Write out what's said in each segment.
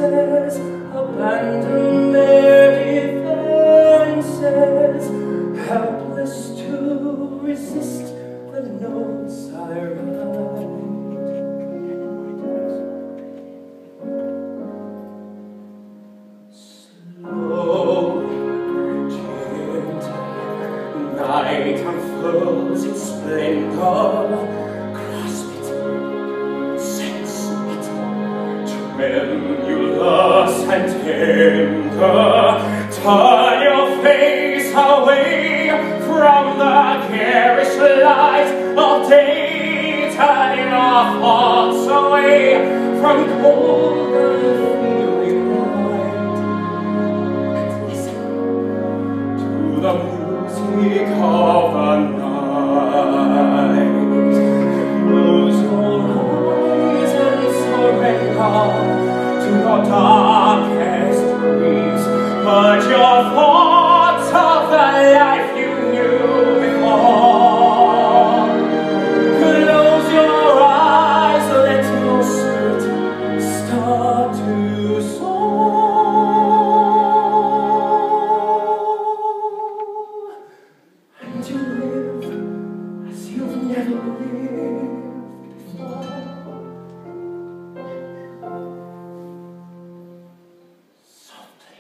senses, abandon their defenses, helpless to resist the notes I write. Slowly, gently, night unfurls its splendor. Grasp it, sense it, tremulous and tender. Turn your face away from the garish light of day. Turn your thoughts away from cold and feeling light, and listen to the music of the night. Close your eyes and surrender to your darkest dreams. Purge your thoughts of the life you knew before. Close your eyes, let your spirit start to soar, and you live as you've never lived before. Softly,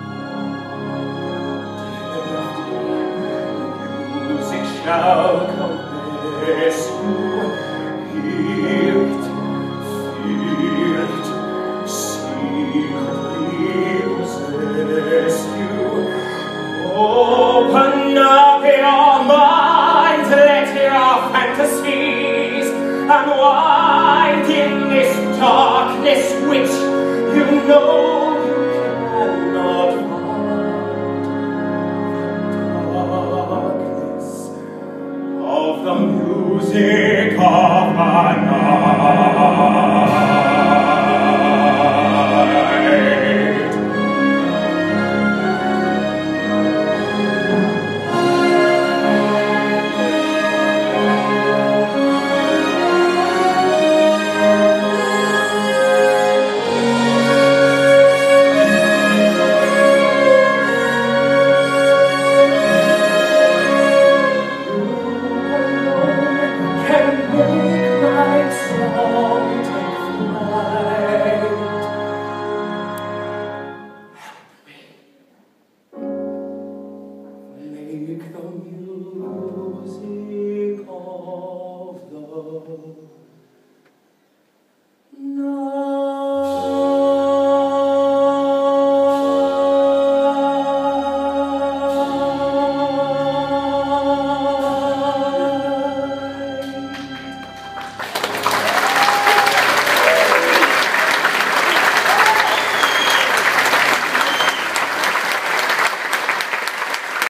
music shall caress you. Hear it, feel it, secretly possess you. Open up your mind, let your fantasies unwind in this darkness which you know you cannot find. Darkness of the music of the night. Make the music of the